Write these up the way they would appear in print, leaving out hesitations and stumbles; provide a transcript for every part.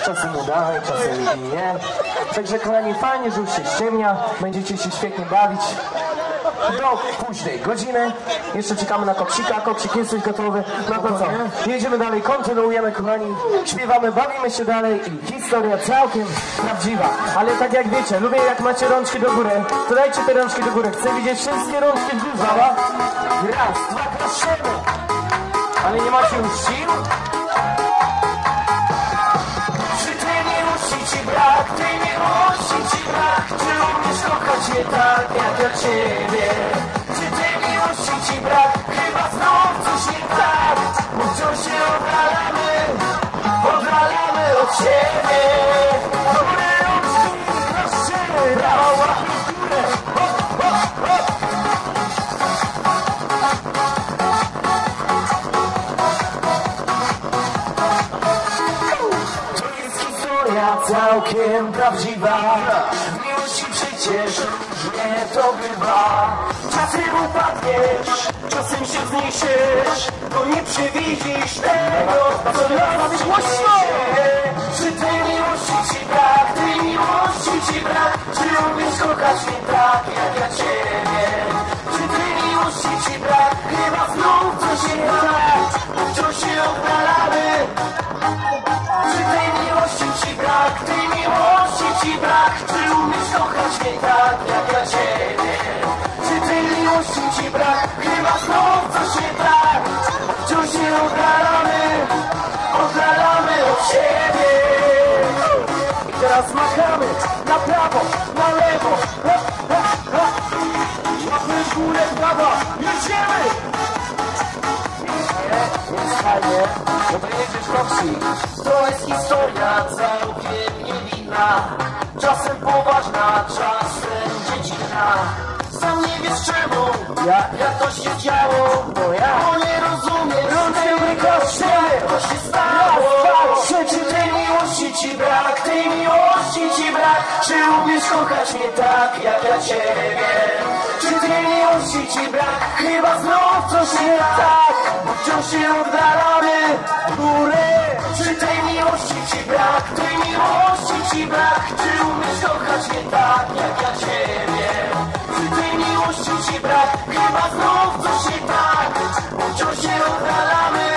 czasem uda, czasem nie. Także kochani, fajnie, że już się ściemnia, będziecie się świetnie bawić do późnej godziny. Jeszcze czekamy na Koksika. Koksik, jesteś gotowy? No to co? Jedziemy dalej, kontynuujemy, kochani. Śpiewamy, bawimy się dalej i historia całkiem prawdziwa. Ale tak jak wiecie, lubię jak macie rączki do góry, to dajcie te rączki do góry. Chcę widzieć wszystkie rączki w górze. Raz, dwa, kraszymy. Ale nie macie już sił? Czy ty miłości ci brak, ty miłości ci brak? Czy umiesz kochać mnie tak jak ja ciebie? Czy ty miłości ci brak? Chyba znów coś nie tak, bo wciąż się oddalamy od siebie. Dobre rączki, kraszymy, brawo, łapy w górę, hop, hop, hop. Całkiem prawdziwa. W miłości przecież różnie to bywa. Czasem upadniesz, czasem się wzniesiesz, bo nie przewidzisz tego, co robisz głośno. Czy tej miłości ci brak, tej miłości ci brak? Czy umiesz kochać mnie tak jak ja ciebie? Czy tej miłości ci brak? Chyba znów coś nie tak, bo wciąż się oddalamy. Czy tej miłości ci brak, tej miłości ci brak? Czy umiesz kochać mnie tak jak ja ciebie? Czy tej miłości ci brak? Chyba znów coś nie tak, wciąż się oddalamy od siebie. I teraz machamy na prawo, na lewo, łapy w górę, brawa, jedziemy! Jest fajnie, no to jedziesz, Koksik. To jest historia całkiem niewinna, czasem poważna, czasem dziecinna. Sam nie wiesz czemu, jak to się działo, bo nie rozumiem, to się stało. Czy tej miłości ci brak, tej miłości ci brak? Czy umiesz kochać mnie tak jak ja ciebie? Czy tej miłości ci brak? Chyba znów coś nie tak, bo wciąż się oddalamy w górę. Czy tej miłości ci brak, tej miłości ci brak? Czy umiesz kochać mnie tak jak ja ciebie? Czy tej miłości ci brak? Chyba znów coś nie tak, bo wciąż się oddalamy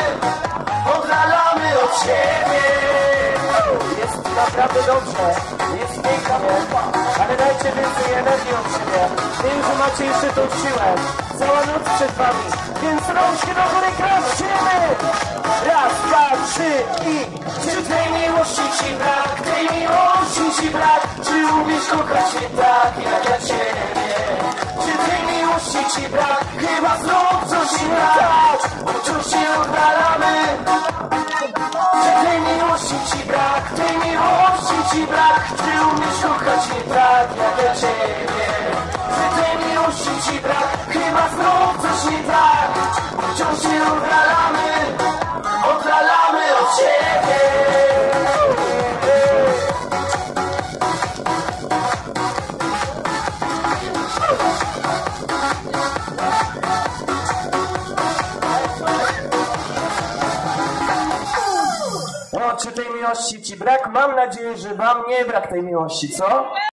od siebie. Jest naprawdę dobrze, jest piękna bomba, ale dajcie więcej energii od siebie. Wiem, że macie jeszcze tą siłę, cała noc przed wami, więc rączki do góry, kraszymy! Raz, dwa, trzy i... Czy tej miłości ci brak, tej miłości ci brak? Czy umiesz kochać mnie tak jak ja ciebie? Czy tej miłości ci brak? Chyba znów coś nie tak, bo wciąż się oddalamy. Czy tej miłości ci brak, tej miłości ci brak? Czy umiesz kochać mnie tak jak ja ciebie? Czy tej miłości ci brak? Chyba znów coś nie tak, bo wciąż się oddalamy od siebie. O, czy tej miłości ci brak? Mam nadzieję, że wam nie brak tej miłości, co?